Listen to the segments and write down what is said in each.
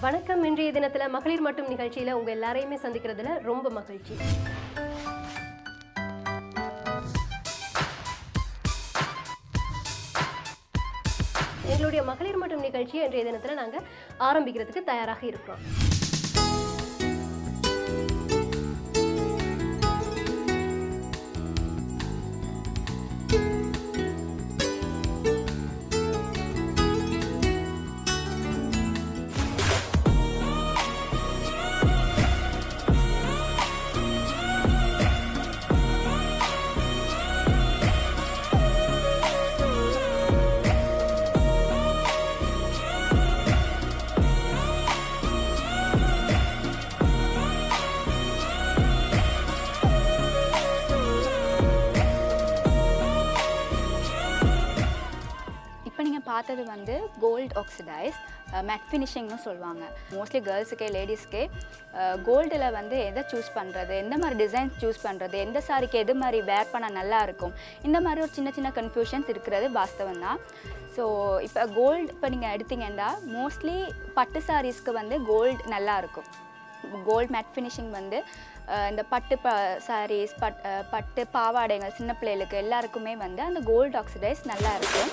வணக்கம். இன்றைய தினத்துல மகளிர் மட்டும் நிகழ்ச்சியில உங்க எல்லாரையுமே சந்திக்கிறதுல ரொம்ப மகிழ்ச்சி. எங்களுடைய மகளிர் மட்டும் நிகழ்ச்சியை இன்றைய தினத்துல நாங்க ஆரம்பிக்கிறதுக்கு தயாராக இருக்கிறோம். பார்த்தது வந்து கோல்ட் ஆக்சிடைஸ் மேட் ஃபினிஷிங்னு சொல்லுவாங்க. மோஸ்ட்லி கேர்ள்ஸுக்கே லேடிஸ்க்கே கோல்டில் வந்து எதை சூஸ் பண்ணுறது, எந்த மாதிரி டிசைன்ஸ் சூஸ் பண்ணுறது, எந்த சாரிக்கு எது மாதிரி வேர் பண்ண நல்லா இருக்கும், இந்த மாதிரி ஒரு சின்ன சின்ன கன்ஃபியூஷன்ஸ் இருக்கிறது வாஸ்தவம் தான். ஸோ இப்போ கோல்டு இப்போ நீங்கள் எடுத்தீங்கன்னா மோஸ்ட்லி பட்டு சாரீஸ்க்கு வந்து கோல்டு நல்லாயிருக்கும். கோல்டு மேட் ஃபினிஷிங் வந்து இந்த பட்டு சாரீஸ் பட்டு பாவாடைகள் சின்ன பிள்ளைகளுக்கு எல்லாருக்குமே வந்து அந்த கோல்டு ஆக்சிடைஸ் நல்லா இருக்கும்.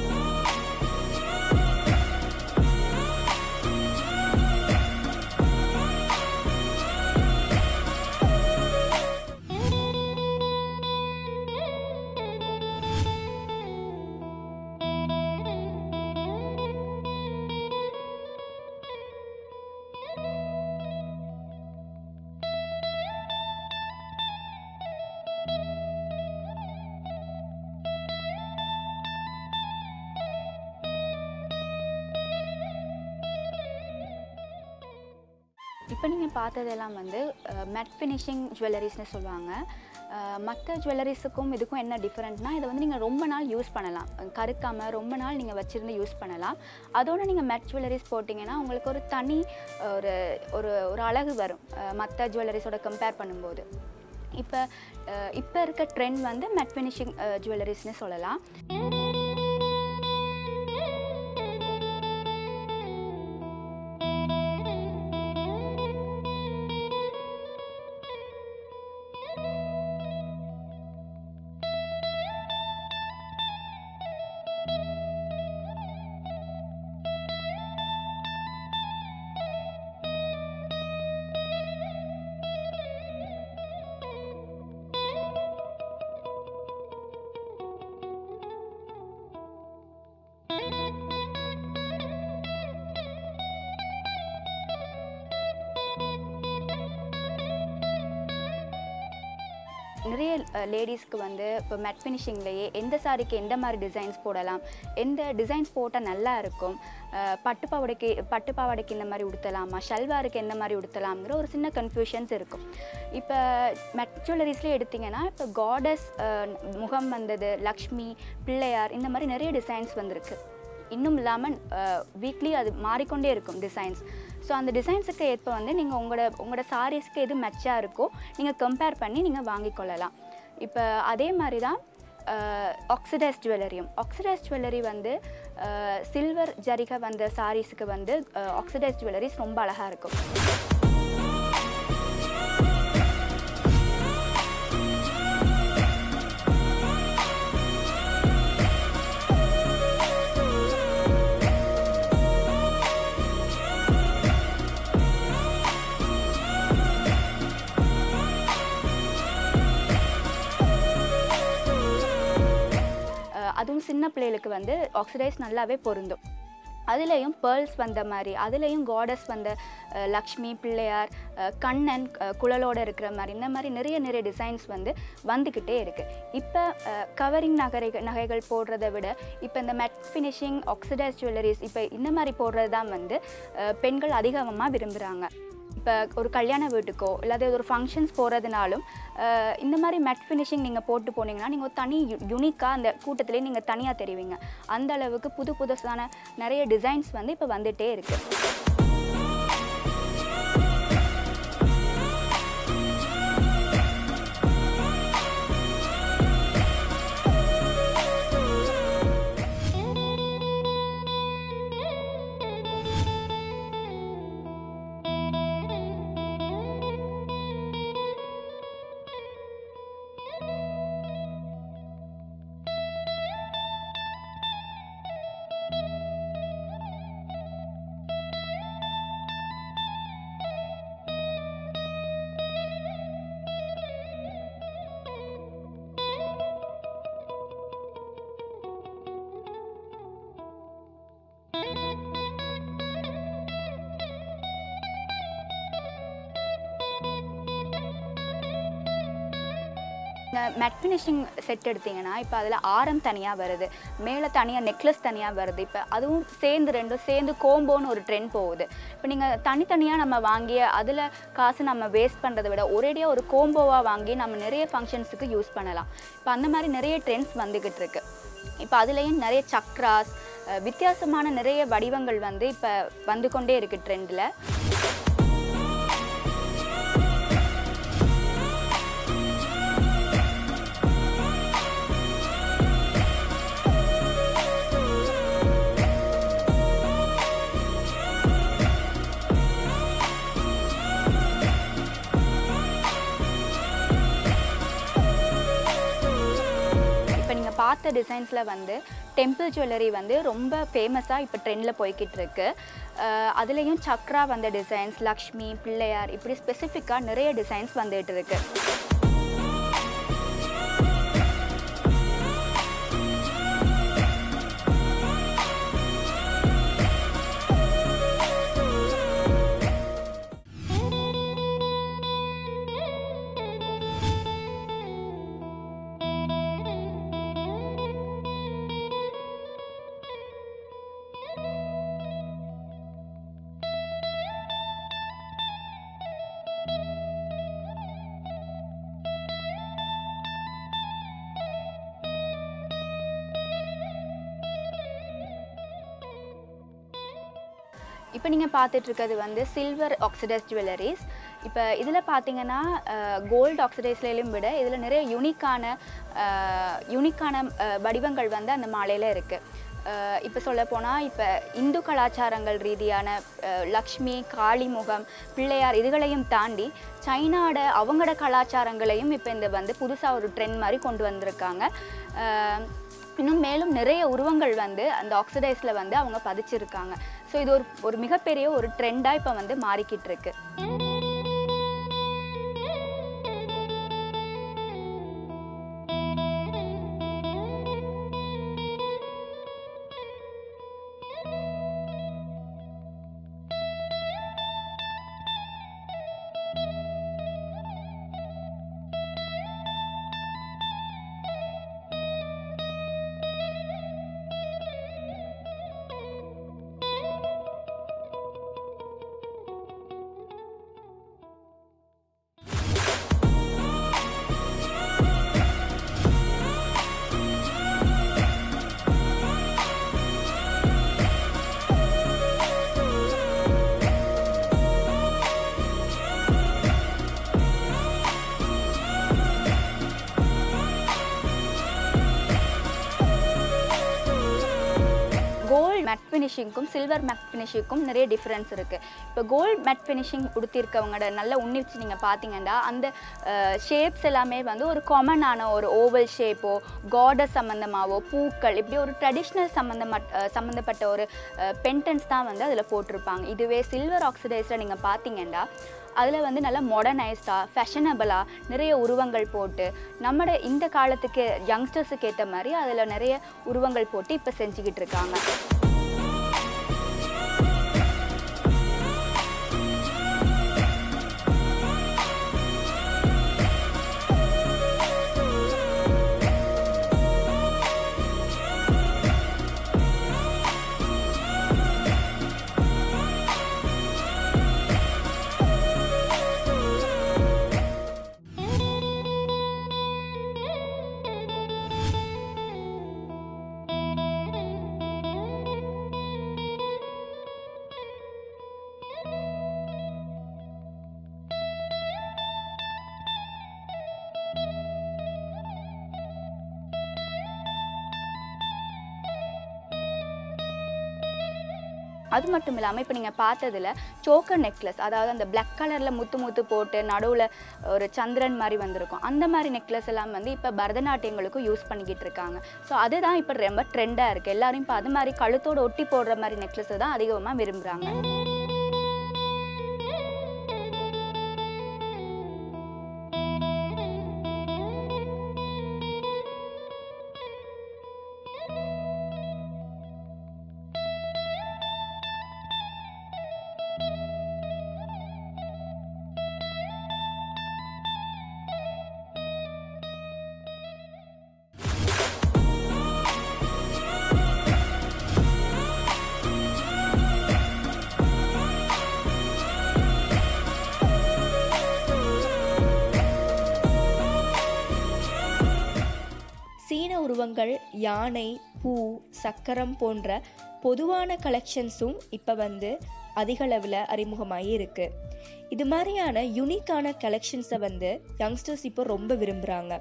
இப்போ நீங்கள் பார்த்ததெல்லாம் வந்து மேட் ஃபினிஷிங் ஜுவல்லரிஸ்னு சொல்லுவாங்க. மற்ற ஜுவல்லரிஸுக்கும் இதுக்கும் என்ன டிஃப்ரெண்ட்னா, இதை வந்து நீங்கள் ரொம்ப நாள் யூஸ் பண்ணலாம், கருக்காமல் ரொம்ப நாள் நீங்கள் வச்சுருந்து யூஸ் பண்ணலாம். அதோடு நீங்கள் மேட் ஜுவல்லரிஸ் போட்டிங்கன்னா உங்களுக்கு ஒரு தனி ஒரு ஒரு ஒரு அழகு வரும் மற்ற ஜுவல்லரிஸோட கம்பேர் பண்ணும்போது. இப்போ இருக்க ட்ரெண்ட் வந்து மேட் ஃபினிஷிங் ஜுவல்லரிஸ்னு சொல்லலாம். நிறைய லேடிஸ்க்கு வந்து இப்போ மேட் ஃபினிஷிங்லேயே எந்த சாரிக்கு எந்த மாதிரி டிசைன்ஸ் போடலாம், எந்த டிசைன்ஸ் போட்டால் நல்லா இருக்கும், பட்டு பாவாடைக்கு இந்த மாதிரி உடுத்தலாமா, ஷல்வாருக்கு எந்த மாதிரி உடுத்தலாம்ங்கிற ஒரு சின்ன கன்ஃபியூஷன்ஸ் இருக்கும். இப்போ மேட் ஜுவல்லரிஸ்லேயே எடுத்திங்கன்னா இப்போ காடஸ் முகம் வந்தது, லக்ஷ்மி, பிள்ளையார், இந்த மாதிரி நிறைய டிசைன்ஸ் வந்திருக்கு. இன்னும் இல்லாமல் வீக்லி அது மாறிக்கொண்டே இருக்கும் டிசைன்ஸ். ஸோ அந்த டிசைன்ஸுக்கு ஏற்ப வந்து நீங்கள் உங்களோட சாரீஸ்க்கு எது மேட்சாக இருக்கோ நீங்கள் கம்பேர் பண்ணி நீங்கள் வாங்கிக்கொள்ளலாம். இப்போ அதே மாதிரி தான் ஆக்சிடைஸ் ஜுவல்லரி வந்து சில்வர் ஜரிகை வந்த சாரீஸுக்கு வந்து ஆக்சிடைஸ் ஜுவல்லரிஸ் ரொம்ப அழகாக இருக்கும். அதுவும் சின்ன பிள்ளைகளுக்கு வந்து ஆக்சிடைஸ் நல்லாவே பொருந்தும். அதுலேயும் பேர்ல்ஸ் வந்த மாதிரி, அதுலேயும் காடஸ் வந்த லக்ஷ்மி, பிள்ளையார், கண்ணன் குழலோடு இருக்கிற மாதிரி, இந்த மாதிரி நிறைய டிசைன்ஸ் வந்து வந்துக்கிட்டே இருக்குது. இப்போ கவரிங் நகைகள் போடுறத விட இப்போ இந்த மேட் ஃபினிஷிங் ஆக்சிடைஸ் ஜுவல்லரிஸ் இப்போ இந்த மாதிரி போடுறது தான் வந்து பெண்கள் அதிகமாக விரும்புகிறாங்க. இப்போ ஒரு கல்யாண வீட்டுக்கோ இல்லாத ஒரு ஃபங்க்ஷன்ஸ் போகிறதுனாலும் இந்த மாதிரி மேட் ஃபினிஷிங் நீங்கள் போட்டு போனீங்கன்னா நீங்கள் ஒரு தனி யூனிக்காக அந்த கூட்டத்திலே நீங்கள் தனியாக தெரிவிங்க. அந்த அளவுக்கு புதுசான நிறைய டிசைன்ஸ் வந்து இப்போ வந்துகிட்டே இருக்குது. நீங்கள் மேட் ஃபினிஷிங் செட் எடுத்தீங்கன்னா இப்போ அதில் ஆரம் தனியாக வருது, மேலே தனியாக நெக்லஸ் தனியாக வருது. இப்போ அதுவும் சேர்ந்து ரெண்டும் சேர்ந்து கோம்போன்னு ஒரு ட்ரெண்ட் போகுது. இப்போ நீங்கள் தனித்தனியாக நம்ம வாங்கி அதில் காசு நம்ம வேஸ்ட் பண்ணுறதை விட ஒரேடியாக ஒரு கோம்போவாக வாங்கி நம்ம நிறைய ஃபங்க்ஷன்ஸுக்கு யூஸ் பண்ணலாம். இப்போ அந்த மாதிரி நிறைய ட்ரெண்ட்ஸ் வந்துக்கிட்டு இருக்கு. இப்போ அதுலேயும் நிறைய சக்ராஸ், வித்தியாசமான நிறைய வடிவங்கள் வந்து இப்போ வந்து கொண்டே இருக்குது ட்ரெண்டில். பார்த்த டிசைன்ஸில் வந்து டெம்பிள் ஜுவல்லரி வந்து ரொம்ப ஃபேமஸாக இப்போ ட்ரெண்டில் போய்கிட்டு இருக்கு. அதுலேயும் சக்ரா வந்த டிசைன்ஸ், லக்ஷ்மி, பிள்ளையார், இப்படி ஸ்பெசிஃபிக்காக நிறைய டிசைன்ஸ் வந்துகிட்டு இருக்கு. இப்போ நீங்கள் பார்த்துட்ருக்கிறது வந்து சில்வர் ஆக்சிடைஸ் ஜுவல்லரிஸ். இப்போ இதில் பார்த்தீங்கன்னா கோல்டு ஆக்சிடைஸ்லையும் விட இதில் நிறைய யூனிக்கான வடிவங்கள் வந்து அந்த மாலையில் இருக்குது. இப்போ சொல்லப்போனால் இப்போ இந்து கலாச்சாரங்கள் ரீதியான லக்ஷ்மி, காளி முகம், பிள்ளையார் இதுகளையும் தாண்டி சைனாவோட அவங்களோட கலாச்சாரங்களையும் இப்போ இந்த வந்து புதுசாக ஒரு ட்ரெண்ட் மாதிரி கொண்டு வந்திருக்காங்க. இன்னும் மேலும் நிறைய உருவங்கள் வந்து அந்த ஆக்சிடைஸில் வந்து அவங்க பதிச்சிருக்காங்க. ஸோ இது ஒரு மிகப்பெரிய ஒரு ட்ரெண்டாக இப்போ வந்து மாறிக்கிட்டு இருக்கு. மேட் ஃபினிஷிங்க்கும் சில்வர் மேட் ஃபினிஷிங்க்கும் நிறைய டிஃப்ரென்ஸ் இருக்குது. இப்போ கோல்டு மேட் ஃபினிஷிங் கொடுத்திருக்கவங்களோட நல்ல உன்னிச்சு நீங்கள் பார்த்தீங்கன்னா அந்த ஷேப்ஸ் எல்லாமே வந்து ஒரு காமனான ஒரு ஓவல் ஷேப்போ, காடஸ் சம்மந்தமாகவோ, பூக்கள், இப்படி ஒரு ட்ரெடிஷ்னல் சம்மந்தப்பட்ட ஒரு பென்டன்ஸ் தான் வந்து அதில் போட்டிருப்பாங்க. இதுவே சில்வர் ஆக்சிடைஸில் நீங்கள் பார்த்தீங்கன்னா அதில் வந்து நல்லா மாடர்னைஸ்டாக, ஃபேஷனபிளாக நிறைய உருவங்கள் போட்டு நம்மளோட இந்த காலத்துக்கு யங்ஸ்டர்ஸுக்கு ஏற்ற மாதிரி அதில் நிறைய உருவங்கள் போட்டு இப்போ செஞ்சுக்கிட்டு இருக்காங்க. அது மட்டும் இல்லாமல் இப்போ நீங்கள் பார்த்ததில் சோக்கர் நெக்லஸ், அதாவது அந்த பிளாக் கலரில் முத்து போட்டு நடுவில் ஒரு சந்திரன் மாதிரி வந்திருக்கும், அந்த மாதிரி நெக்லஸ் எல்லாம் வந்து இப்போ பரதநாட்டியங்களுக்கும் யூஸ் பண்ணிக்கிட்டு இருக்காங்க. ஸோ அதுதான் இப்போ ரொம்ப ட்ரெண்டாக இருக்குது. எல்லோரும் இப்போ அது மாதிரி கழுத்தோடு ஒட்டி போடுற மாதிரி நெக்லஸை தான் அதிகமாக விரும்புகிறாங்க. உருவங்கள், யானை, பூ, சக்கரம் போன்ற பொதுவான கலெக்ஷன்ஸும் இப்போ அதிகளவில் அறிமுகமாகி இருக்கு. இது மாதிரியான யூனிக்கான கலெக்ஷன்ஸை யங்ஸ்டர்ஸ் இப்போ ரொம்ப விரும்புகிறாங்க.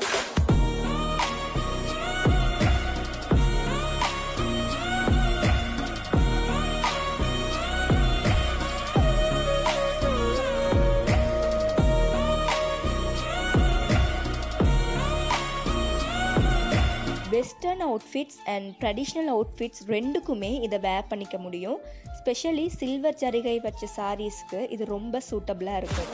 Western outfits and traditional outfits ரெண்டுக்குமே இதை வேர் பண்ணிக்க முடியும். ஸ்பெஷலி சில்வர் ஜரிகை வச்ச சாரீஸ்க்கு இது ரொம்ப சூட்டபிளாக இருக்கும்.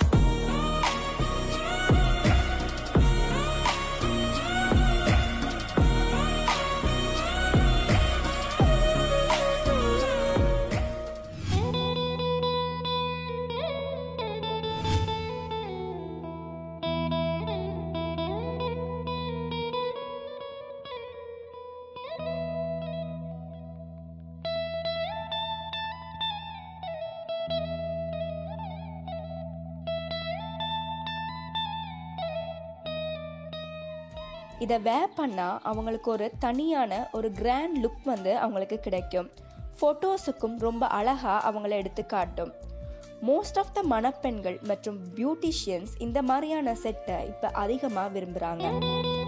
இதை வேர் பண்ணால் அவங்களுக்கு ஒரு தனியான ஒரு கிராண்ட் லுக் அவங்களுக்கு கிடைக்கும். ஃபோட்டோஸுக்கும் ரொம்ப அழகாக அவங்கள எடுத்து காட்டும். மோஸ்ட் ஆஃப் த மணப்பெண்கள் மற்றும் பியூட்டிஷியன்ஸ் இந்த மாதிரியான செட்டை இப்போ அதிகமாக விரும்புகிறாங்க.